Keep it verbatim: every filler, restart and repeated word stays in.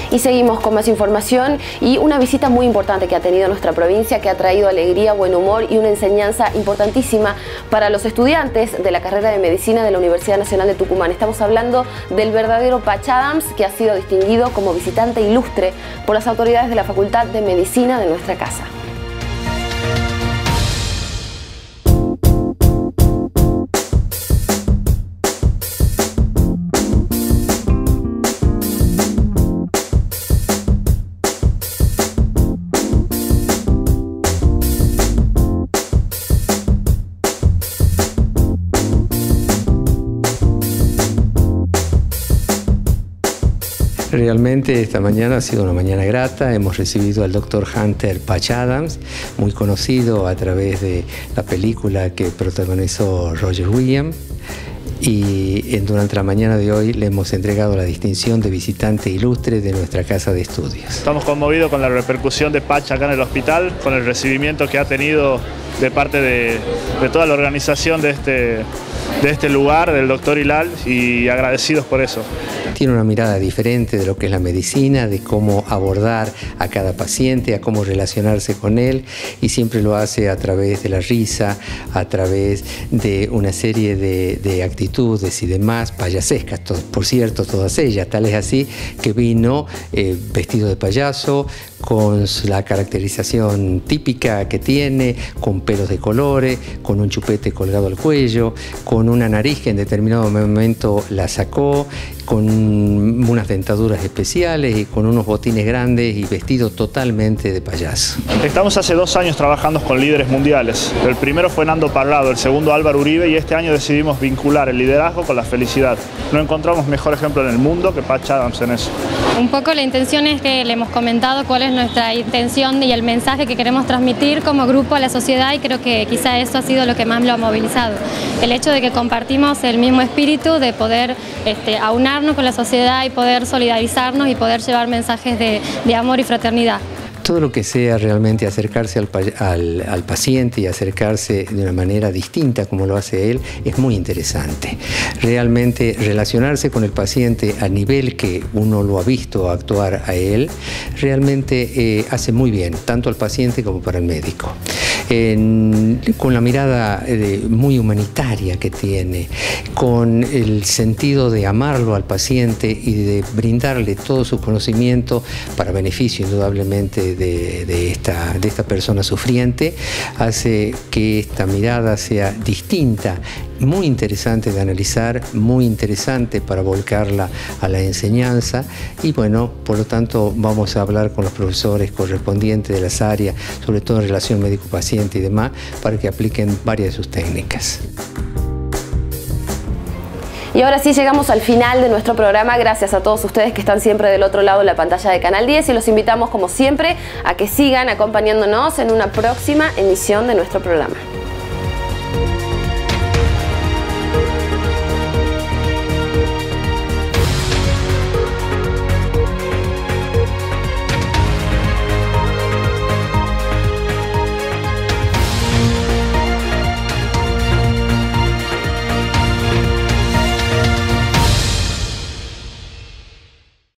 Y seguimos con más información y una visita muy importante que ha tenido nuestra provincia, que ha traído alegría, buen humor y una enseñanza importantísima para los estudiantes de la carrera de Medicina de la Universidad Nacional de Tucumán. Estamos hablando del verdadero Patch Adams, que ha sido distinguido como visitante ilustre por las autoridades de la Facultad de Medicina de nuestra casa. Realmente esta mañana ha sido una mañana grata. Hemos recibido al doctor Hunter Patch Adams, muy conocido a través de la película que protagonizó Roger Williams. Y durante la mañana de hoy le hemos entregado la distinción de visitante ilustre de nuestra casa de estudios. Estamos conmovidos con la repercusión de Patch acá en el hospital, con el recibimiento que ha tenido de parte de, de toda la organización de este, de este lugar, del doctor Hilal, y agradecidos por eso. Tiene una mirada diferente de lo que es la medicina, de cómo abordar a cada paciente, a cómo relacionarse con él, y siempre lo hace a través de la risa, a través de una serie de, de actitudes y demás, payasescas, todo, por cierto, todas ellas. Tal es así que vino eh, vestido de payaso, con la caracterización típica que tiene, con pelos de colores, con un chupete colgado al cuello, con una nariz que en determinado momento la sacó, con unas dentaduras especiales y con unos botines grandes y vestido totalmente de payaso. Estamos hace dos años trabajando con líderes mundiales. El primero fue Nando Parrado, el segundo Álvaro Uribe, y este año decidimos vincular el liderazgo con la felicidad. No encontramos mejor ejemplo en el mundo que Patch Adams en eso. Un poco la intención es que le hemos comentado cuál es nuestra intención y el mensaje que queremos transmitir como grupo a la sociedad, y creo que quizá eso ha sido lo que más lo ha movilizado. El hecho de que compartimos el mismo espíritu de poder este, aunarnos con la sociedad y poder solidarizarnos y poder llevar mensajes de, de amor y fraternidad. Todo lo que sea realmente acercarse al, al, al paciente y acercarse de una manera distinta como lo hace él es muy interesante. Realmente relacionarse con el paciente a nivel que uno lo ha visto actuar a él, realmente eh, hace muy bien, tanto al paciente como para el médico. En, con la mirada eh, muy humanitaria que tiene, con el sentido de amarlo al paciente y de brindarle todo su conocimiento para beneficio indudablemente de, de, esta, de esta persona sufriente, hace que esta mirada sea distinta, muy interesante de analizar, muy interesante para volcarla a la enseñanza, y bueno, por lo tanto vamos a hablar con los profesores correspondientes de las áreas, sobre todo en relación médico-paciente y demás, para que apliquen varias de sus técnicas. Y ahora sí llegamos al final de nuestro programa. Gracias a todos ustedes que están siempre del otro lado de la pantalla de Canal diez, y los invitamos como siempre a que sigan acompañándonos en una próxima emisión de nuestro programa.